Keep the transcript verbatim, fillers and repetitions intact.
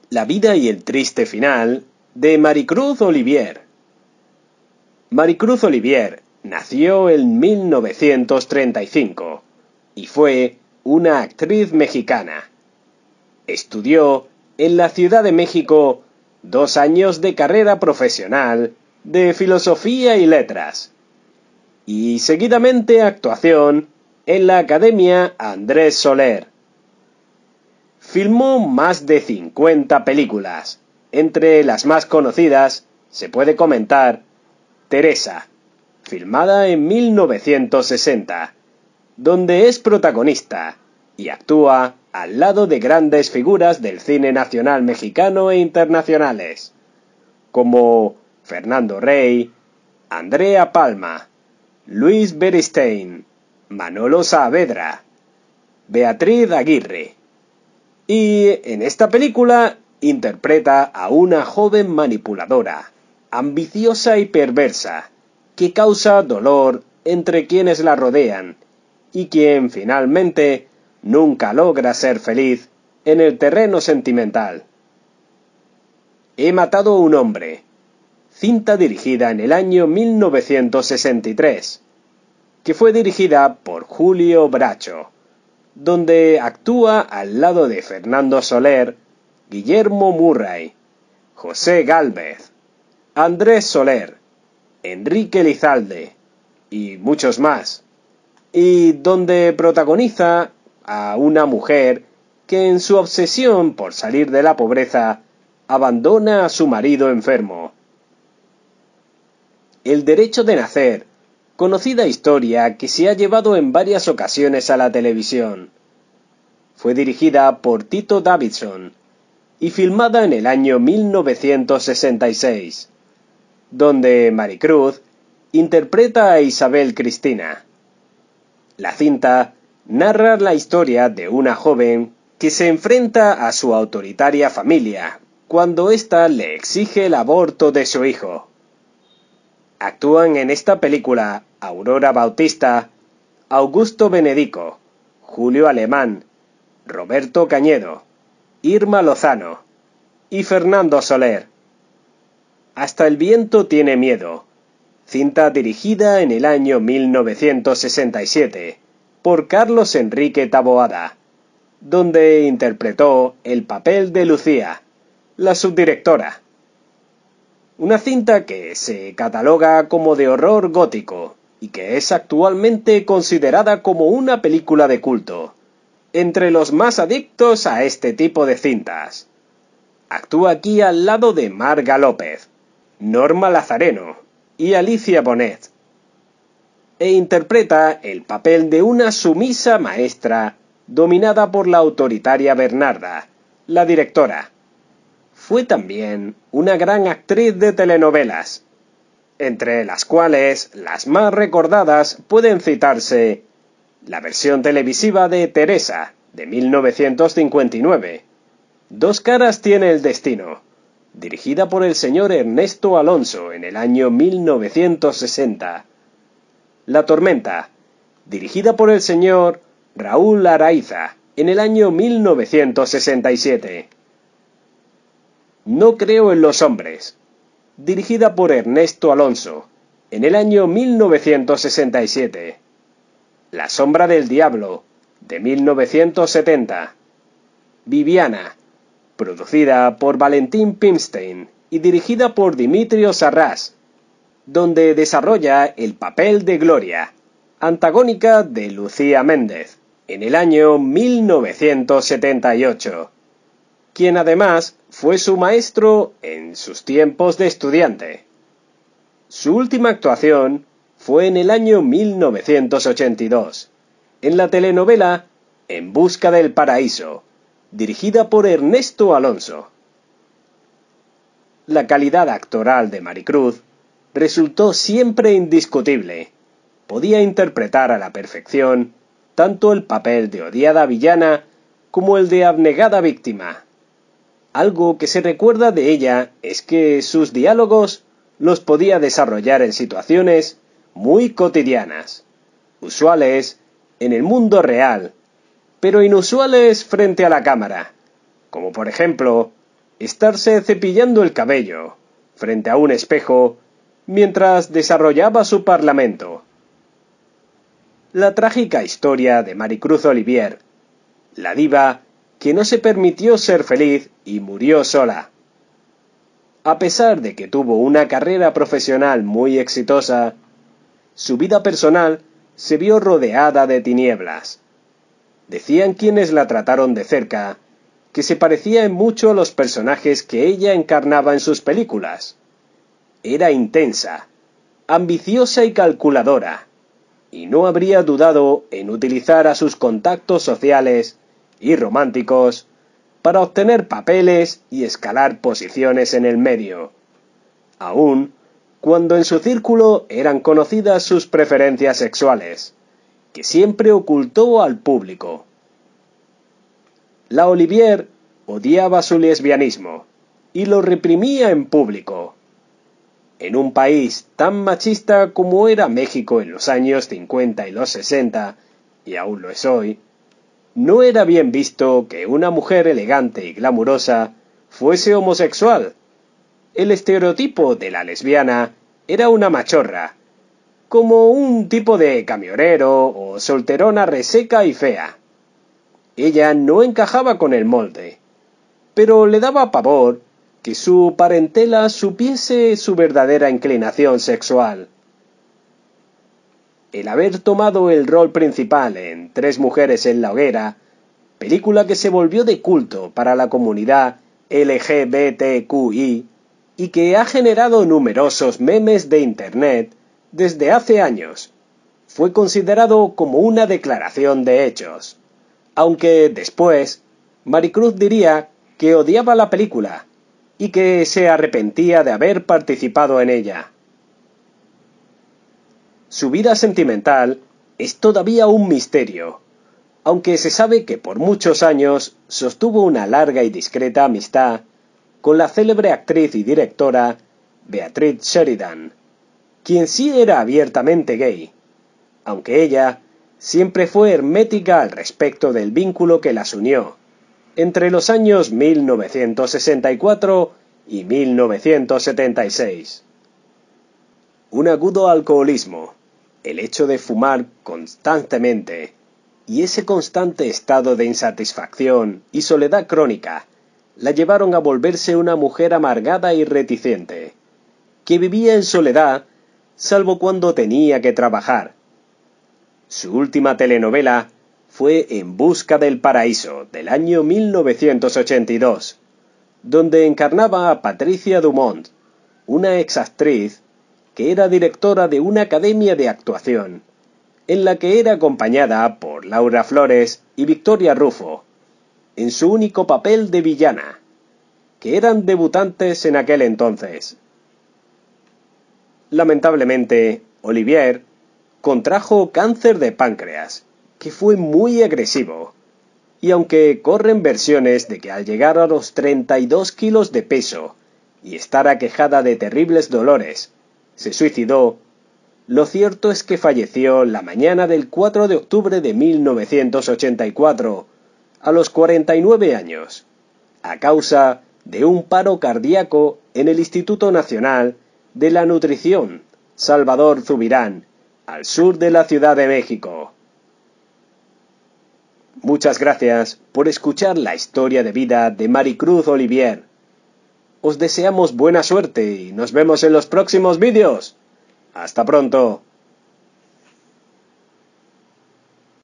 La vida y el triste final de Maricruz Olivier. Maricruz Olivier nació en mil novecientos treinta y cinco y fue una actriz mexicana. Estudió en la Ciudad de México dos años de carrera profesional de Filosofía y Letras y seguidamente actuación en la Academia Andrés Soler. Filmó más de cincuenta películas. Entre las más conocidas se puede comentar Teresa, filmada en mil novecientos sesenta, donde es protagonista y actúa al lado de grandes figuras del cine nacional mexicano e internacionales, como Fernando Rey, Andrea Palma, Luis Beristain, Manolo Saavedra, Beatriz Aguirre. Y en esta película interpreta a una joven manipuladora, ambiciosa y perversa, que causa dolor entre quienes la rodean y quien finalmente nunca logra ser feliz en el terreno sentimental. He matado a un hombre, cinta dirigida en el año mil novecientos sesenta y tres, que fue dirigida por Julio Bracho, donde actúa al lado de Fernando Soler, Guillermo Murray, José Gálvez, Andrés Soler, Enrique Lizalde y muchos más, y donde protagoniza a una mujer que en su obsesión por salir de la pobreza abandona a su marido enfermo. El derecho de nacer, conocida historia que se ha llevado en varias ocasiones a la televisión. Fue dirigida por Tito Davidson y filmada en el año mil novecientos sesenta y seis, donde Maricruz interpreta a Isabel Cristina. La cinta narra la historia de una joven que se enfrenta a su autoritaria familia cuando ésta le exige el aborto de su hijo. Actúan en esta película Aurora Bautista, Augusto Benedico, Julio Alemán, Roberto Cañedo, Irma Lozano y Fernando Soler. Hasta el viento tiene miedo, cinta dirigida en el año mil novecientos sesenta y siete por Carlos Enrique Taboada, donde interpretó el papel de Lucía, la subdirectora. Una cinta que se cataloga como de horror gótico y que es actualmente considerada como una película de culto entre los más adictos a este tipo de cintas. Actúa aquí al lado de Marga López, Norma Lazareno y Alicia Bonet, e interpreta el papel de una sumisa maestra dominada por la autoritaria Bernarda, la directora. Fue también una gran actriz de telenovelas, entre las cuales las más recordadas pueden citarse la versión televisiva de Teresa, de mil novecientos cincuenta y nueve, Dos caras tiene el destino, dirigida por el señor Ernesto Alonso en el año mil novecientos sesenta, La tormenta, dirigida por el señor Raúl Araiza en el año mil novecientos sesenta y siete, No creo en los hombres, dirigida por Ernesto Alonso en el año mil novecientos sesenta y siete, La sombra del diablo, de mil novecientos setenta, Viviana, producida por Valentín Pimstein y dirigida por Dimitrio Sarrás, donde desarrolla el papel de Gloria, antagónica de Lucía Méndez, en el año mil novecientos setenta y ocho, quien además fue su maestro en sus tiempos de estudiante. Su última actuación fue en el año mil novecientos ochenta y dos, en la telenovela En busca del paraíso, dirigida por Ernesto Alonso. La calidad actoral de Maricruz resultó siempre indiscutible. Podía interpretar a la perfección tanto el papel de odiada villana como el de abnegada víctima. Algo que se recuerda de ella es que sus diálogos los podía desarrollar en situaciones muy cotidianas, usuales en el mundo real, pero inusuales frente a la cámara, como por ejemplo estarse cepillando el cabello frente a un espejo mientras desarrollaba su parlamento. La trágica historia de Maricruz Olivier, la diva que no se permitió ser feliz y murió sola. A pesar de que tuvo una carrera profesional muy exitosa, su vida personal se vio rodeada de tinieblas. Decían quienes la trataron de cerca que se parecía en mucho a los personajes que ella encarnaba en sus películas. Era intensa, ambiciosa y calculadora, y no habría dudado en utilizar a sus contactos sociales y románticos para obtener papeles y escalar posiciones en el medio, aun cuando en su círculo eran conocidas sus preferencias sexuales, que siempre ocultó al público. La Olivier odiaba su lesbianismo y lo reprimía en público. En un país tan machista como era México en los años cincuenta y los sesenta, y aún lo es hoy, no era bien visto que una mujer elegante y glamurosa fuese homosexual. El estereotipo de la lesbiana era una machorra, como un tipo de camionero o solterona reseca y fea. Ella no encajaba con el molde, pero le daba pavor que su parentela supiese su verdadera inclinación sexual. El haber tomado el rol principal en Tres mujeres en la hoguera, película que se volvió de culto para la comunidad L G B T Q I y que ha generado numerosos memes de internet desde hace años, fue considerado como una declaración de hechos, aunque después Maricruz diría que odiaba la película y que se arrepentía de haber participado en ella. Su vida sentimental es todavía un misterio, aunque se sabe que por muchos años sostuvo una larga y discreta amistad con la célebre actriz y directora Beatriz Sheridan, quien sí era abiertamente gay, aunque ella siempre fue hermética al respecto del vínculo que las unió entre los años mil novecientos sesenta y cuatro y mil novecientos setenta y seis. Un agudo alcoholismo, el hecho de fumar constantemente y ese constante estado de insatisfacción y soledad crónica la llevaron a volverse una mujer amargada y reticente, que vivía en soledad salvo cuando tenía que trabajar. Su última telenovela fue En busca del paraíso, del año mil novecientos ochenta y dos, donde encarnaba a Patricia Dumont, una exactriz que era directora de una academia de actuación, en la que era acompañada por Laura Flores y Victoria Rufo, en su único papel de villana, que eran debutantes en aquel entonces. Lamentablemente, Olivier contrajo cáncer de páncreas, que fue muy agresivo, y aunque corren versiones de que al llegar a los treinta y dos kilos de peso y estar aquejada de terribles dolores, se suicidó, lo cierto es que falleció la mañana del cuatro de octubre de mil novecientos ochenta y cuatro, a los cuarenta y nueve años, a causa de un paro cardíaco en el Instituto Nacional de la Nutrición Salvador Zubirán, al sur de la Ciudad de México. Muchas gracias por escuchar la historia de vida de Maricruz Olivier. Os deseamos buena suerte y nos vemos en los próximos vídeos. ¡Hasta pronto!